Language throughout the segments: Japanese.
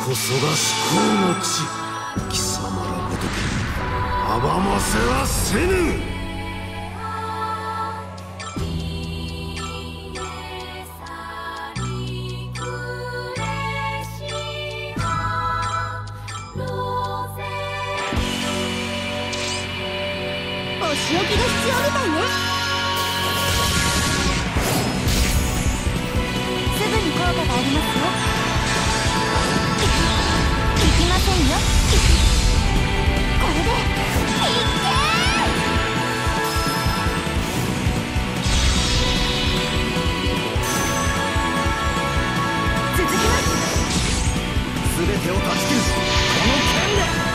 こそが至高の地。貴様らごとき阻ませはせぬ。 お仕置きが必要みたいね。すぐに効果がありますよ。いきませんよ。これでいって続きます。 全てを断ち切るこの剣で。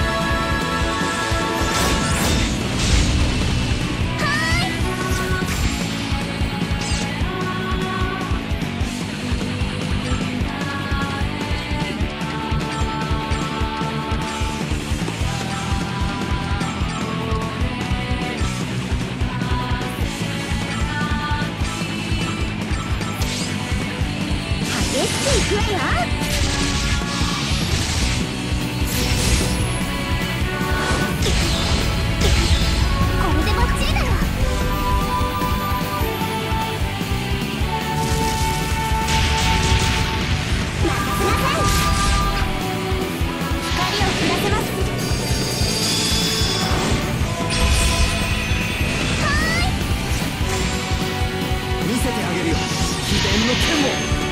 いくわよ。これでバッチリだよ。任せなさい。光を降らせます。はーい。 見せてあげるよ秘伝の剣を。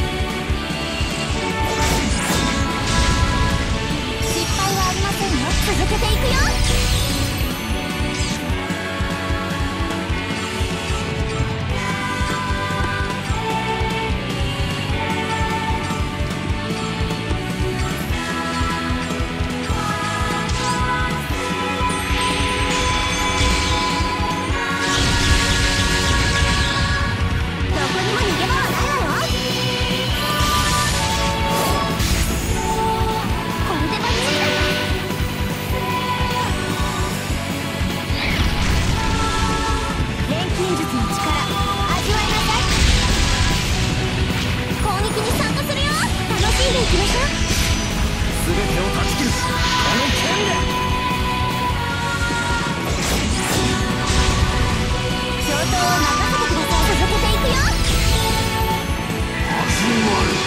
続けていくよ。どこにも逃げ場はないわよ。これでバッチリだよ。術の力味わいなさい。攻撃に参加するよ。楽しんでいきましょう。 全てを断ち切るこの剣で。 上等を任せてください。続けていくよ。 始まる。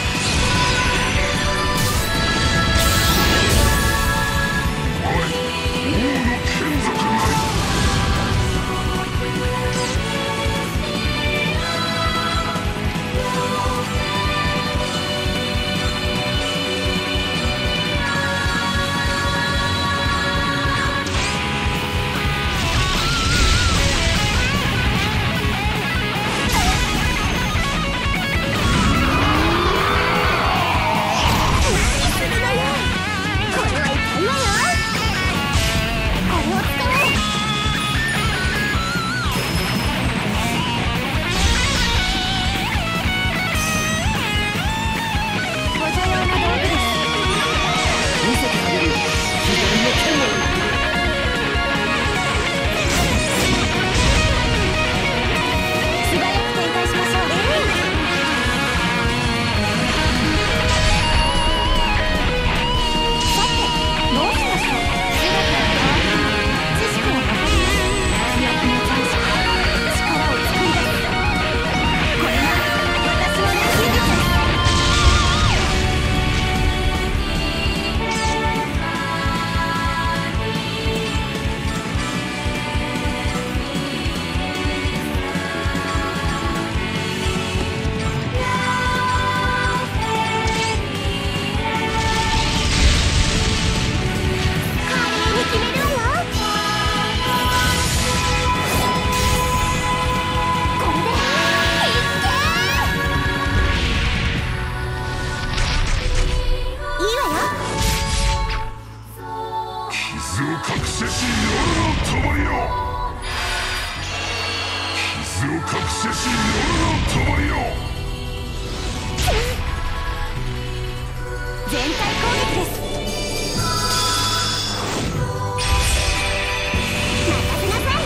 全体攻撃です。任せなさい。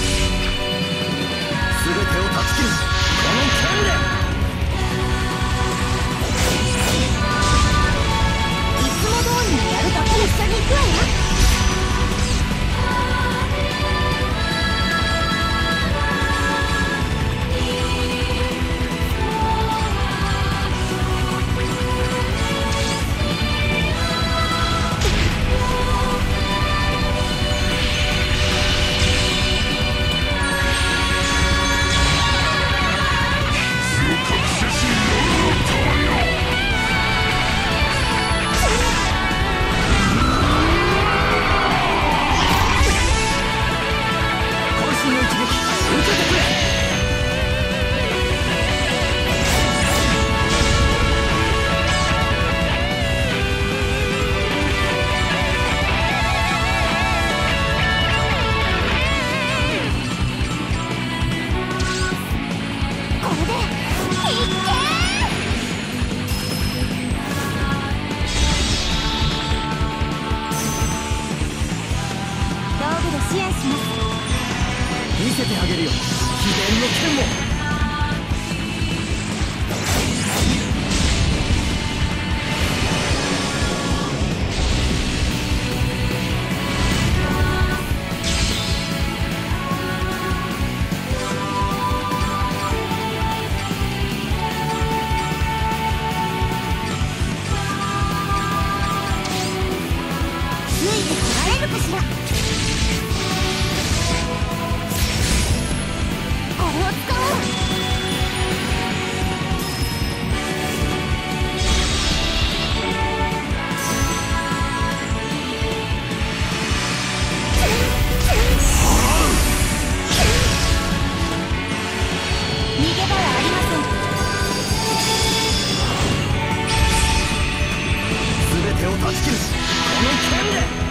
全てを断ち切るこの剣で。 るよ秘伝の剣を。 ついてこられるかしら。これを使おう。逃げ場はありません。 全てを断ち切るこの剣で。